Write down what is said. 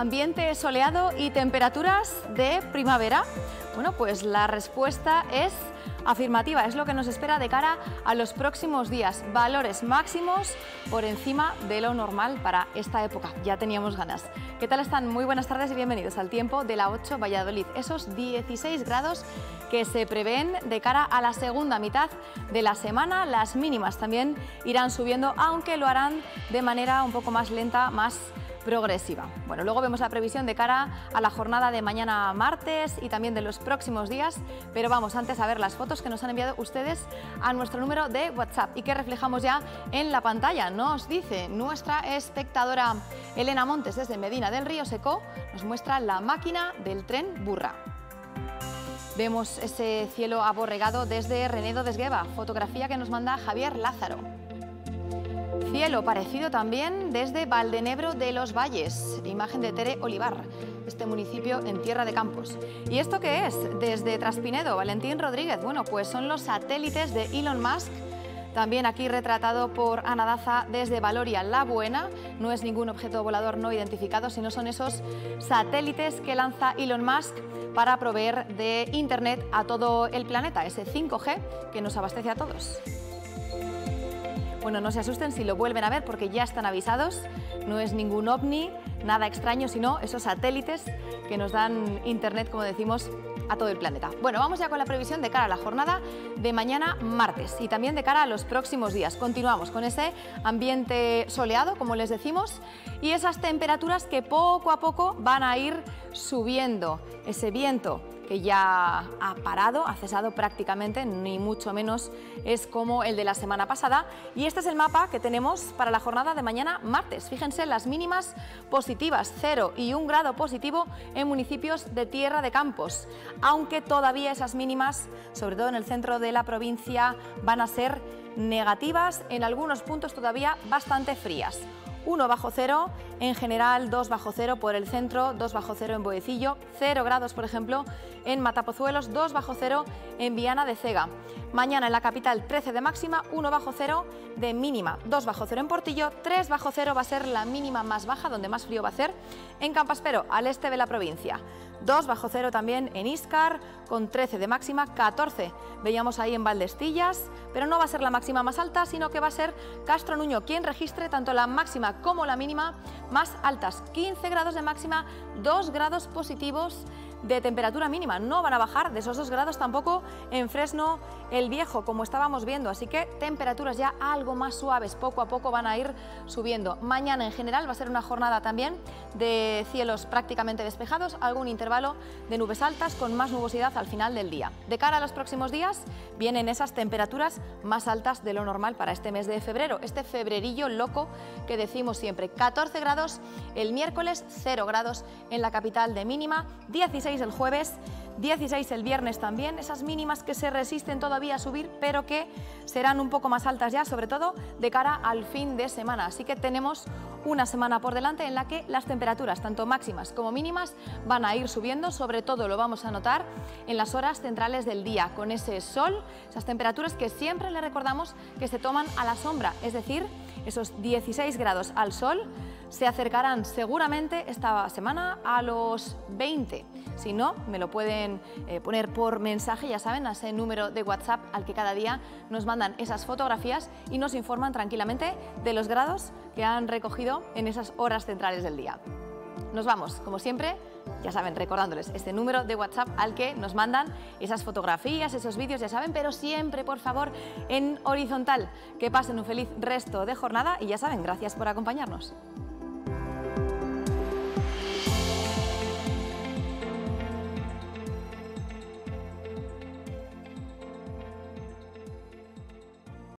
ambiente soleado y temperaturas de primavera. Bueno, pues la respuesta es afirmativa, es lo que nos espera de cara a los próximos días. Valores máximos por encima de lo normal para esta época. Ya teníamos ganas. ¿Qué tal están? Muy buenas tardes y bienvenidos al tiempo de la 8 Valladolid. Esos 16 grados que se prevén de cara a la segunda mitad de la semana. Las mínimas también irán subiendo, aunque lo harán de manera un poco más lenta, más progresiva. Bueno, luego vemos la previsión de cara a la jornada de mañana martes y también de los próximos días, pero vamos antes a ver las fotos que nos han enviado ustedes a nuestro número de WhatsApp y que reflejamos ya en la pantalla. Nos dice nuestra espectadora Elena Montes desde Medina del Río Secó, nos muestra la máquina del tren Burra. Vemos ese cielo aborregado desde Renedo de Esgueva, fotografía que nos manda Javier Lázaro. Cielo parecido también desde Valdenebro de los Valles, imagen de Tere Olivar, este municipio en Tierra de Campos. ¿Y esto qué es? Desde Traspinedo, Valentín Rodríguez. Bueno, pues son los satélites de Elon Musk, también aquí retratado por Ana Daza desde Valoria La Buena. No es ningún objeto volador no identificado, sino son esos satélites que lanza Elon Musk para proveer de Internet a todo el planeta, ese 5G que nos abastece a todos. Bueno, no se asusten si lo vuelven a ver porque ya están avisados, no es ningún ovni, nada extraño, sino esos satélites que nos dan Internet, como decimos, a todo el planeta. Bueno, vamos ya con la previsión de cara a la jornada de mañana martes y también de cara a los próximos días. Continuamos con ese ambiente soleado, como les decimos, y esas temperaturas que poco a poco van a ir subiendo. Ese viento que ya ha parado, ha cesado prácticamente, ni mucho menos es como el de la semana pasada. Y este es el mapa que tenemos para la jornada de mañana martes. Fíjense, las mínimas positivas, 0 y 1 grado positivo en municipios de Tierra de Campos, aunque todavía esas mínimas, sobre todo en el centro de la provincia, van a ser negativas, en algunos puntos todavía bastante frías. 1 bajo cero, en general 2 bajo cero por el centro, 2 bajo cero en Boecillo, 0 grados por ejemplo en Matapozuelos, 2 bajo cero en Viana de Cega. Mañana en la capital 13 de máxima, 1 bajo cero de mínima, 2 bajo cero en Portillo, 3 bajo cero va a ser la mínima más baja, donde más frío va a hacer, en Campaspero, al este de la provincia. 2 bajo cero también en Íscar, con 13 de máxima, 14 veíamos ahí en Valdestillas, pero no va a ser la máxima más alta, sino que va a ser Castro Nuño quien registre tanto la máxima como la mínima más altas. 15 grados de máxima, 2 grados positivos de temperatura mínima. No van a bajar de esos 2 grados tampoco en Fresno el Viejo, como estábamos viendo, así que temperaturas ya algo más suaves, poco a poco van a ir subiendo. Mañana en general va a ser una jornada también de cielos prácticamente despejados, algún intervalo de nubes altas con más nubosidad al final del día. De cara a los próximos días vienen esas temperaturas más altas de lo normal para este mes de febrero, este febrerillo loco que decimos siempre. 14 grados el miércoles, 0 grados en la capital de mínima, 16 el jueves, 16 el viernes también, esas mínimas que se resisten todavía a subir, pero que serán un poco más altas ya, sobre todo de cara al fin de semana. Así que tenemos una semana por delante en la que las temperaturas, tanto máximas como mínimas, van a ir subiendo, sobre todo lo vamos a notar en las horas centrales del día, con ese sol, esas temperaturas que siempre le recordamos que se toman a la sombra, es decir, esos 16 grados al sol se acercarán seguramente esta semana a los 20. Si no, me lo pueden poner por mensaje, ya saben, a ese número de WhatsApp al que cada día nos mandan esas fotografías y nos informan tranquilamente de los grados que han recogido en esas horas centrales del día. Nos vamos, como siempre, ya saben, recordándoles este número de WhatsApp al que nos mandan esas fotografías, esos vídeos, ya saben, pero siempre, por favor, en horizontal. Que pasen un feliz resto de jornada y ya saben, gracias por acompañarnos.